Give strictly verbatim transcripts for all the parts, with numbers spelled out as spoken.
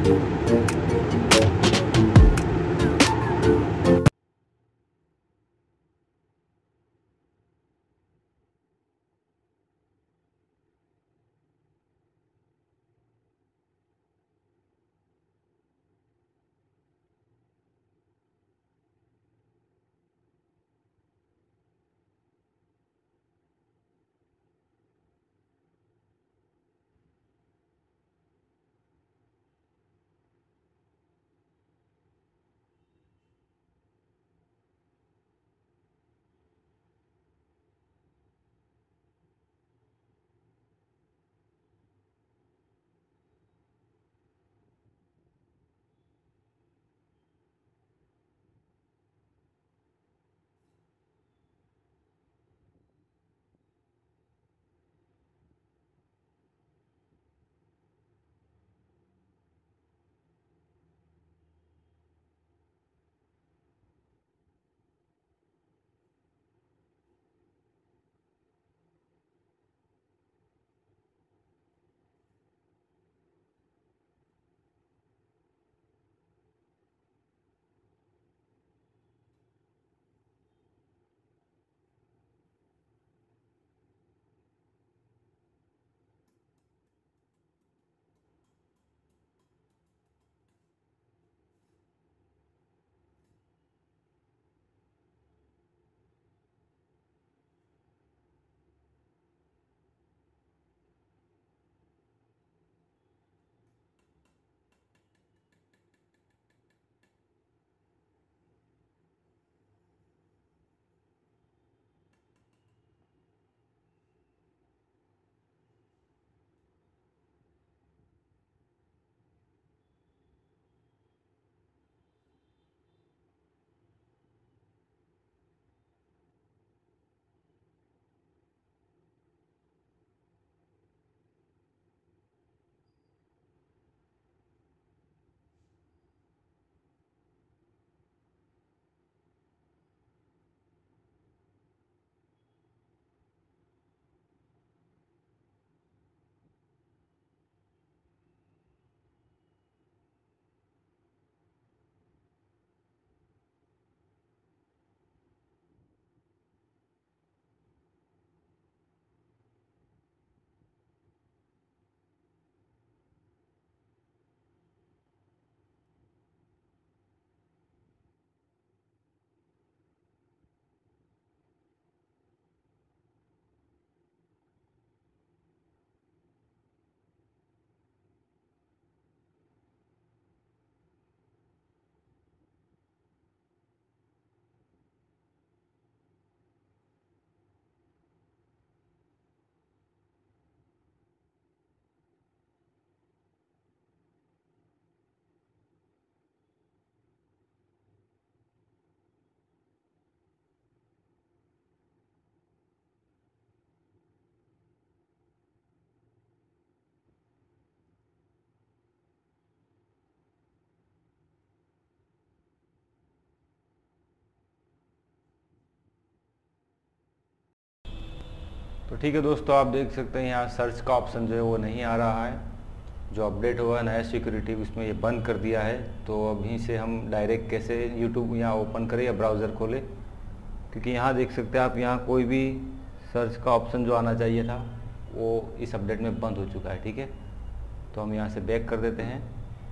तो ठीक है दोस्तों, आप देख सकते हैं यहाँ सर्च का ऑप्शन जो है वो नहीं आ रहा है। जो अपडेट हुआ है नया सिक्योरिटी उसमें ये बंद कर दिया है। तो अभी से हम डायरेक्ट कैसे यूट्यूब यहाँ ओपन करें या ब्राउज़र खोलें, क्योंकि यहाँ देख सकते हैं आप, यहाँ कोई भी सर्च का ऑप्शन जो आना चाहिए था वो इस अपडेट में बंद हो चुका है। ठीक है, तो हम यहाँ से बैक कर देते हैं,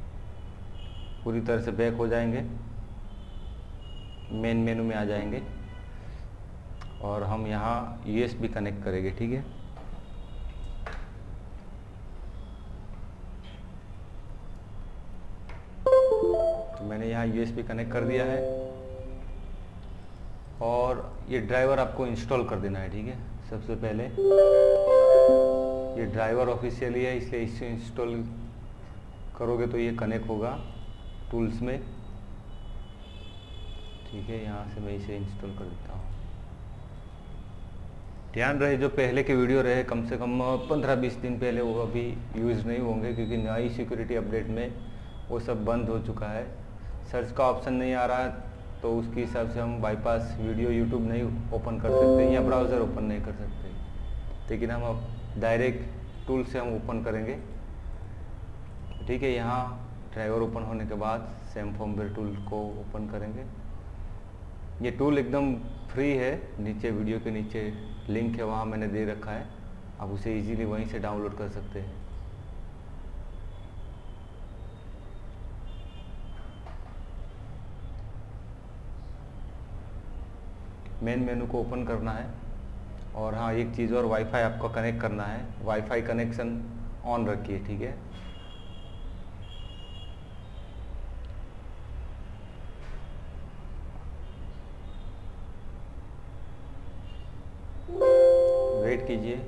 पूरी तरह से बैक हो जाएंगे, मेन मेनू में आ जाएंगे और हम यहाँ यूएसबी कनेक्ट करेंगे। ठीक है, तो मैंने यहाँ यूएसबी कनेक्ट कर दिया है और ये ड्राइवर आपको इंस्टॉल कर देना है। ठीक है, सबसे पहले ये ड्राइवर ऑफिशियली है इसलिए इसे इंस्टॉल करोगे तो ये कनेक्ट होगा टूल्स में। ठीक है, यहाँ से मैं इसे इंस्टॉल कर देता हूँ। ध्यान रहे जो पहले के वीडियो रहे कम से कम पंद्रह बीस दिन पहले वो अभी यूज़ नहीं होंगे, क्योंकि नई सिक्योरिटी अपडेट में वो सब बंद हो चुका है। सर्च का ऑप्शन नहीं आ रहा है तो उसके हिसाब से हम बाईपास वीडियो यूट्यूब नहीं ओपन कर सकते या ब्राउज़र ओपन नहीं कर सकते, लेकिन हम अब डायरेक्ट टूल से हम ओपन करेंगे। ठीक है, यहाँ ड्राइवर ओपन होने के बाद सेम फर्मवेयर टूल को ओपन करेंगे। ये टूल एकदम फ्री है, नीचे वीडियो के नीचे लिंक है, वहाँ मैंने दे रखा है, आप उसे इजीली वहीं से डाउनलोड कर सकते हैं। मेन मेनू को ओपन करना है और हाँ एक चीज़ और, वाईफाई आपको कनेक्ट करना है, वाईफाई कनेक्शन ऑन रखिए, ठीक है। वेट कीजिए।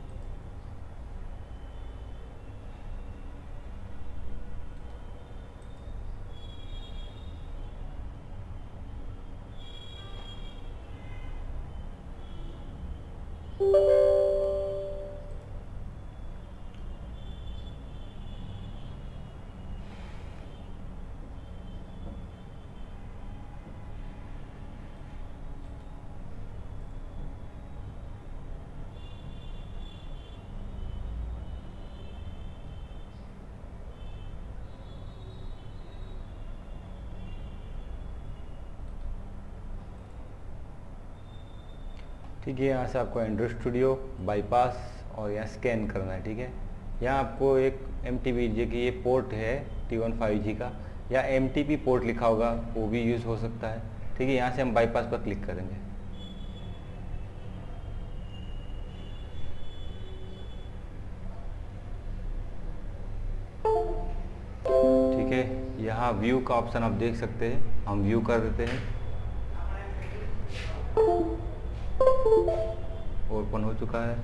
ठीक है, यहाँ से आपको एंड्रॉइड स्टूडियो, बाईपास और यहाँ स्कैन करना है, ठीक है। यहाँ आपको एक एम टी पी जे की ये पोर्ट है टी वन फाइव जी का, या एम टी पी पोर्ट लिखा होगा वो भी यूज़ हो सकता है, ठीक है। यहाँ से हम बाईपास पर क्लिक करेंगे। ठीक है, यहाँ व्यू का ऑप्शन आप देख सकते हैं, हम व्यू कर देते हैं। ओपन हो चुका है।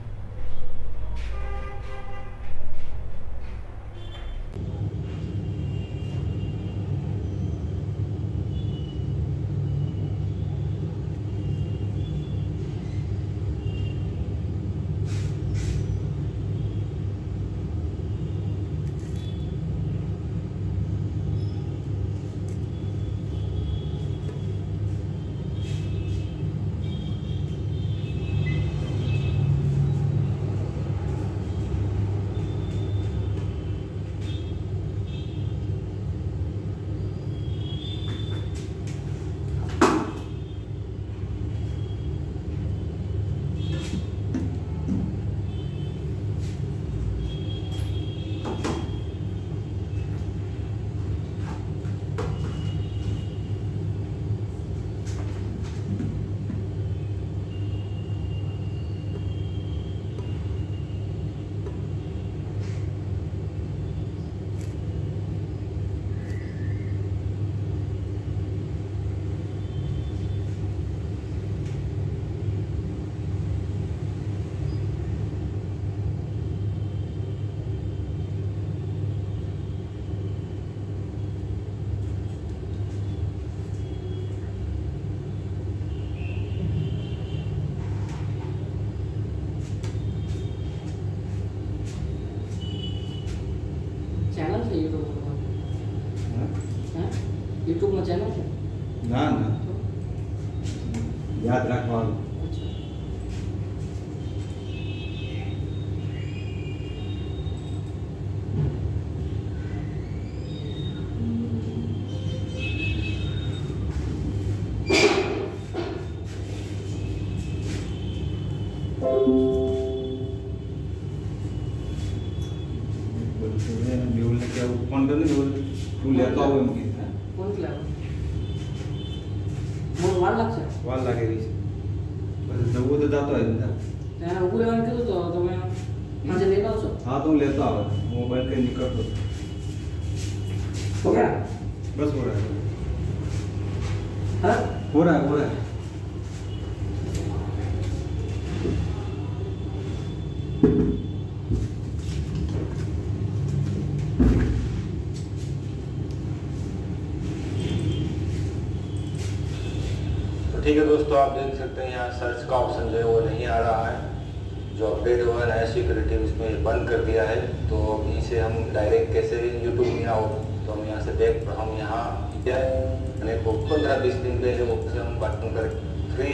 चैनल है यूट्यूब में, यूट्यूब में चैनल है ना ना याद रखवाल। क्या फोन करने बोल तू लेता हो इनके कौन सा लगा मोर वाल लग से वाल लगे रही बस दबो तो जाता है इधर तेरा ऊपर वाले के तो तो मैं हां से लेता हूं। हां तुम लेता हो मोबाइल के निकल दो। हो गया बस हो रहा है। हां हो रहा है हो रहा है। ठीक है दोस्तों, आप देख सकते हैं यहाँ सर्च का ऑप्शन जो है वो नहीं आ रहा है, जो अपडेट हुआ है नया सिक्योरिटी उसमें बंद कर दिया है। तो यहीं से हम डायरेक्ट कैसे यूट्यूब में आओ, तो हम यहाँ से देख हम यहाँ क्या है वो पंद्रह बीस दिन पहले वो हम बटन कर फ्री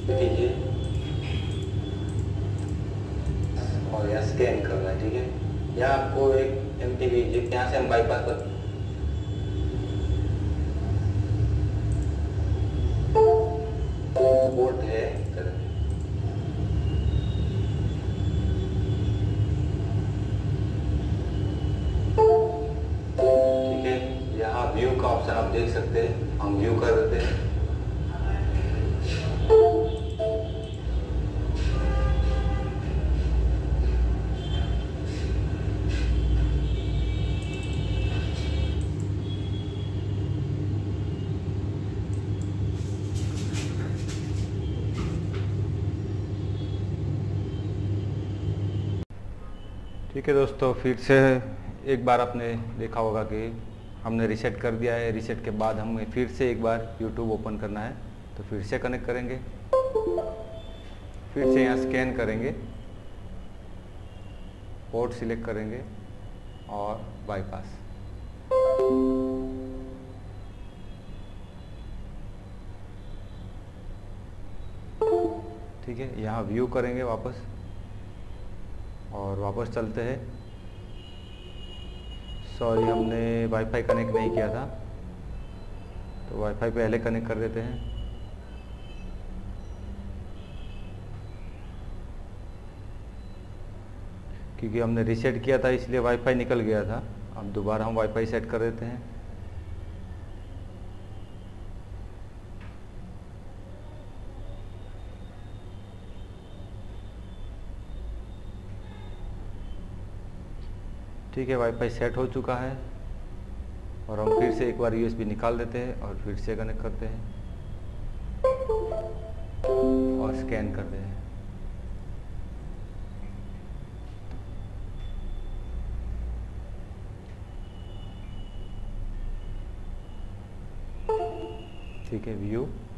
कीजिए और यहाँ स्कैन करना है, ठीक है। यहाँ आपको एक एम टी वी यहाँ से हम बाईपास पर पोर्ट है। ठीक है, यहाँ व्यू का ऑप्शन आप देख सकते हैं, हम व्यू कर देते हैं। ठीक है दोस्तों, फिर से एक बार आपने देखा होगा कि हमने रीसेट कर दिया है। रीसेट के बाद हमें फिर से एक बार यूट्यूब ओपन करना है, तो फिर से कनेक्ट करेंगे, फिर से यहाँ स्कैन करेंगे, पोर्ट सिलेक्ट करेंगे और बाईपास। ठीक है, यहाँ व्यू करेंगे वापस और वापस चलते हैं। सॉरी, हमने वाईफाई कनेक्ट नहीं किया था, तो वाईफाई पहले कनेक्ट कर देते हैं। क्योंकि हमने रीसेट किया था इसलिए वाईफाई निकल गया था। अब दोबारा हम वाईफाई सेट कर देते हैं। ठीक है, वाईफाई सेट हो चुका है और हम फिर से एक बार यूएसबी निकाल देते हैं और फिर से कनेक्ट करते हैं और स्कैन करते हैं। ठीक है, व्यू